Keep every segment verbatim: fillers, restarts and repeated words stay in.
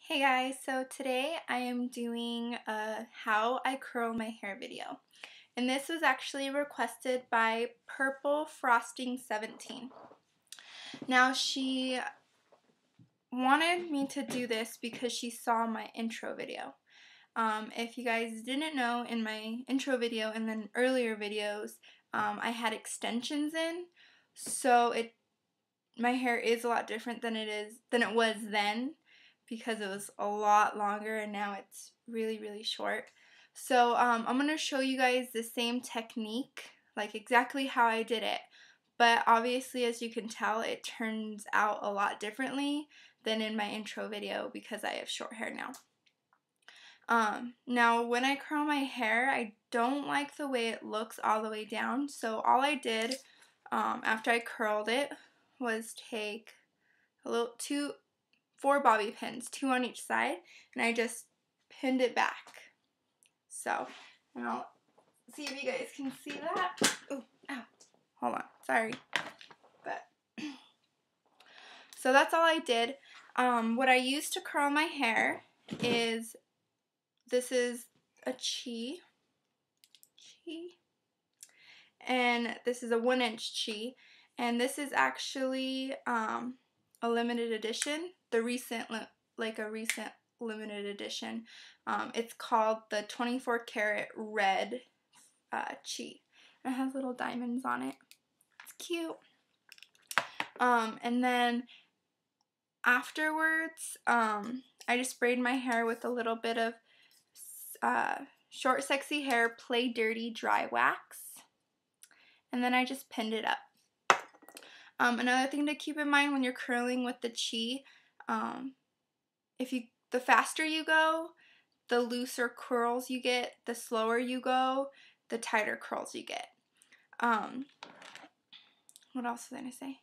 Hey guys, so today I am doing a how I curl my hair video. And this was actually requested by Purple Frosting seventeen. Now she wanted me to do this because she saw my intro video. Um, if you guys didn't know, in my intro video and then earlier videos, um, I had extensions in, so it my hair is a lot different than it is than it was then, because it was a lot longer and now it's really really short. So um, I'm going to show you guys the same technique, like exactly how I did it, but obviously as you can tell it turns out a lot differently than in my intro video because I have short hair now. Um, now when I curl my hair, I don't like the way it looks all the way down, so all I did um, after I curled it was take a little two four bobby pins, two on each side, and I just pinned it back. So, and I'll see if you guys can see that. Oh, ow. Hold on. Sorry. But so that's all I did. Um, what I used to curl my hair is this is a chi. Chi. And this is a one inch chi. And this is actually um, a limited edition. The recent, like a recent limited edition. Um, it's called the twenty-four karat red uh, chi. It has little diamonds on it. It's cute. Um, and then afterwards, um, I just sprayed my hair with a little bit of uh, Short Sexy Hair Play Dirty Dry Wax. And then I just pinned it up. Um, another thing to keep in mind when you're curling with the chi, um, if you the faster you go, the looser curls you get. The slower you go, the tighter curls you get. Um, what else was I gonna say?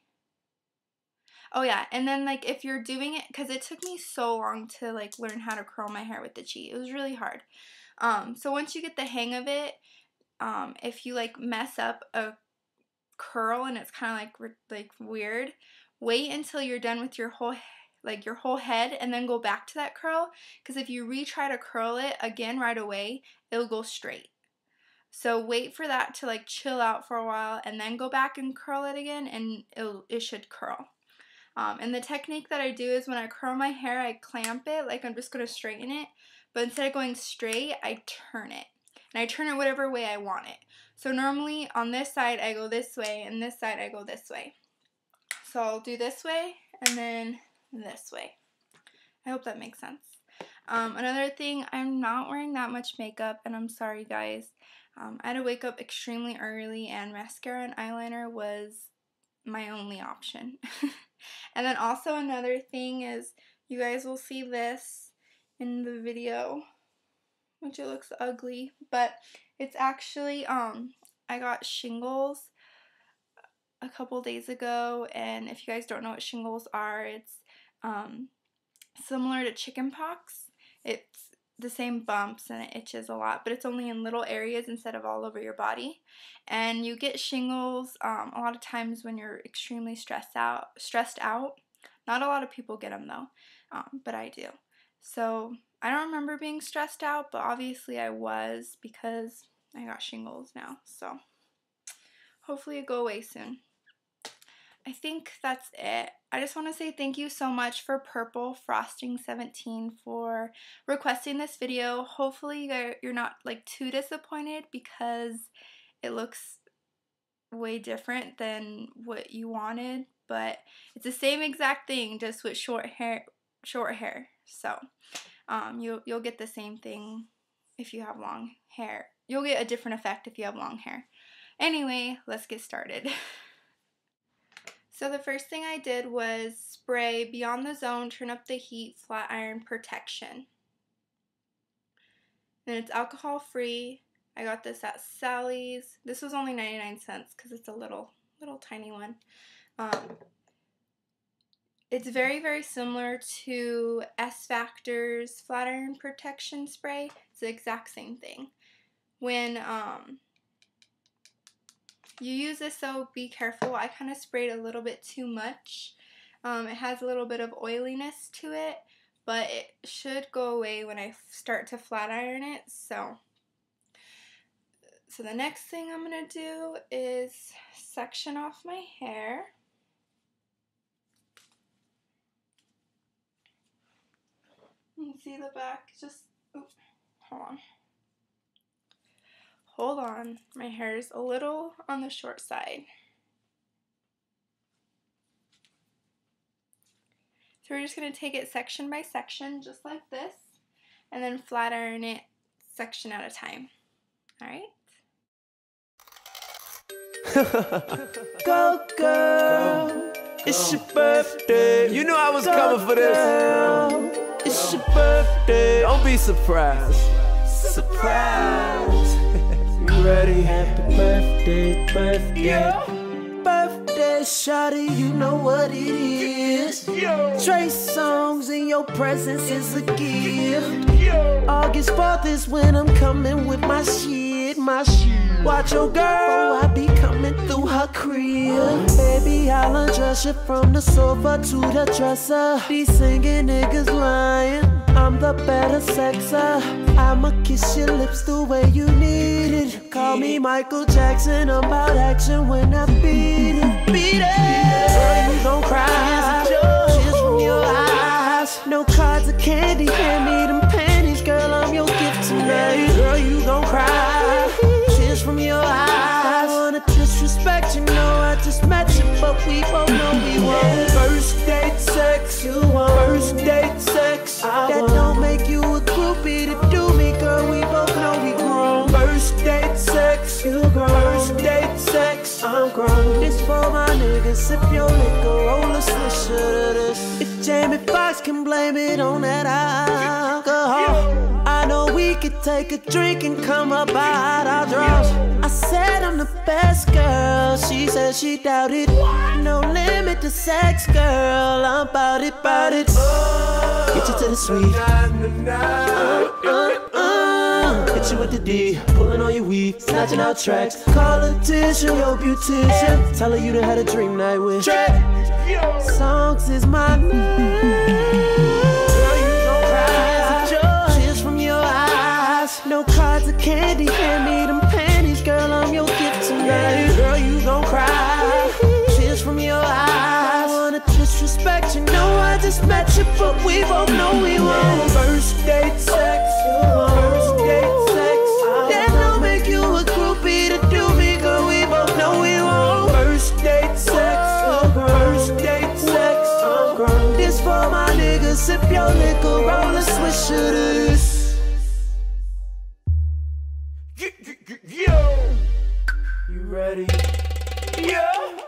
Oh yeah, and then like if you're doing it, because it took me so long to like learn how to curl my hair with the chi. It was really hard. Um, so once you get the hang of it, um, if you like mess up a curl and it's kind of like like weird, wait until you're done with your whole like your whole head and then go back to that curl, because if you retry to curl it again right away, it'll go straight. So wait for that to like chill out for a while and then go back and curl it again, and it'll, it should curl. Um, and the technique that I do is when I curl my hair, I clamp it like I'm just going to straighten it, but instead of going straight, I turn it. And I turn it whatever way I want it. So normally on this side I go this way, and this side I go this way. So I'll do this way and then this way. I hope that makes sense. Um, another thing, I'm not wearing that much makeup, and I'm sorry guys. Um, I had to wake up extremely early, and mascara and eyeliner was my only option. And then also another thing is, you guys will see this in the video, which it looks ugly, but it's actually, um, I got shingles a couple days ago, and if you guys don't know what shingles are, it's um, similar to chicken pox. It's the same bumps and it itches a lot, but it's only in little areas instead of all over your body. And you get shingles um, a lot of times when you're extremely stressed out. Stressed out. Not a lot of people get them though, um, but I do. So I don't remember being stressed out, but obviously I was, because I got shingles now. So hopefully it go away soon. I think that's it. I just want to say thank you so much for Purple Frosting seventeen for requesting this video. Hopefully you're not like too disappointed, because it looks way different than what you wanted, but it's the same exact thing, just with short hair. Short hair. So um, you'll you'll get the same thing if you have long hair. You'll get a different effect if you have long hair. Anyway, let's get started. So the first thing I did was spray Beyond the Zone Turn Up the Heat Flat Iron Protection. And it's alcohol free. I got this at Sally's. This was only ninety-nine cents because it's a little, little tiny one. Um, it's very, very similar to S Factor's Flat Iron Protection Spray. It's the exact same thing. When um, you use this, so be careful. I kind of sprayed a little bit too much. Um, it has a little bit of oiliness to it, but it should go away when I start to flat iron it. So, so the next thing I'm going to do is section off my hair. You can see the back, just, oh, hold on. Hold on, my hair is a little on the short side. So we're just going to take it section by section, just like this, and then flat iron it section at a time. Alright? Go girl, it's your birthday. You knew I was coming for this. It's your birthday. Don't be surprised. Surprise. You ready? Happy birthday, birthday. Yeah. Birthday, shawty, you know what it is. Yo. Trey Songz in your presence is a gift. Yo. August fourth is when I'm coming with my shit, my shit. Watch your girl, I be coming through her crib. Baby, I'll undress you from the sofa to the dresser. These singing niggas lying, I'm the better sexer. I'ma kiss your lips the way you need it. Call me Michael Jackson, I'm about action when I beat it. Beat it! Girl, you don't cry, tears from your eyes. No cards or candy, hand me them panties. Girl, I'm your gift tonight. Girl, you don't cry, from your eyes. I wanna disrespect you, know I just met you, but we both know we want first date sex. You want first date sex. I that don't make you a groupie to do me, girl. We both know we grown. First date sex. You grown. First date sex. I'm grown. This for my niggas. Sip your liquor, roll a swisher to this. If Jamie Foxx can blame it on that alcohol, I know we could take a drink and come up out our drawers. I said I'm the best girl, she said she doubted. No limit to sex, girl, I'm about it, about it. Get you to the sweet. Uh, uh, uh. Hit you with the D, pulling on your weed, snatching out tracks. Call a tissue, your beautician. Tell her you done had a dream night with Trey Songz is my name. No cards or candy, hand me them panties. Girl, I'm your gift tonight. Girl, you don't cry, tears from your eyes. I wanna disrespect you, know I just met you, but we both know we want first date sex. First date sex. That don't make you a groupie to do me, girl, we both know we want first date sex. First date sex. I'm grown. This for my niggas, sip your liquor, roll a swisher to this. Yo, you ready? Yeah.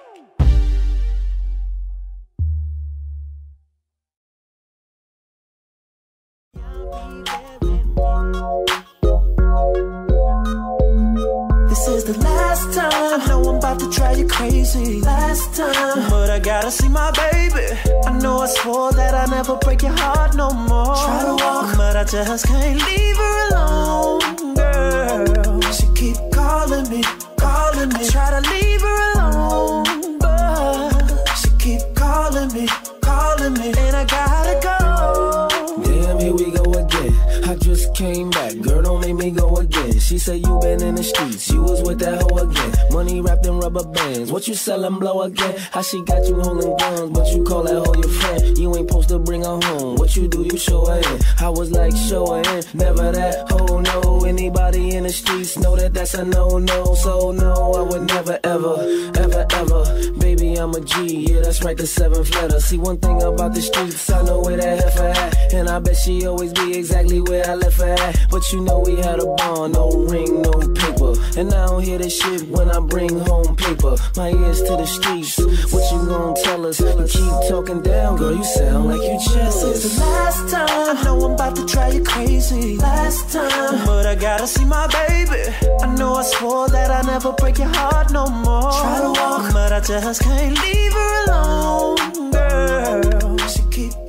This is the last time. I know I'm about to drive you crazy. Last time, but I gotta see my baby. I know I swore that I never break your heart no more. Try to walk, but I just can't leave her alone, girl. She keep calling me, calling me. I try to leave her alone, but she keep calling me, calling me, and I gotta go. Damn, here we go again. I just came back, girl, don't make me go again. She said you been in the streets, you was with that hoe again. Money wrapped in rubber bands, what you sellin' blow again? How she got you holding guns, but you call that hoe your friend. You ain't supposed to bring her home, what you do, you show her in. I was like, show her in, never that hoe, no. Anybody in the streets know that that's a no-no. So no, I would never, ever, ever, ever. Baby, I'm a G, yeah, that's right, the seventh letter. See, one thing about the streets, I know where that heifer at, and I bet she always be exactly where I left her at. But you know we had a bond, no ring, no paper. And I don't hear this shit when I bring home paper. My ears to the streets, what you gon' tell us? You keep talking down, girl, you sound like you jealous. This is the last time, I know I'm about to drive you crazy. Last time, but I gotta see my baby. I know I swore that I never break your heart no more. Try to walk, but I just can't leave her alone, girl. She keep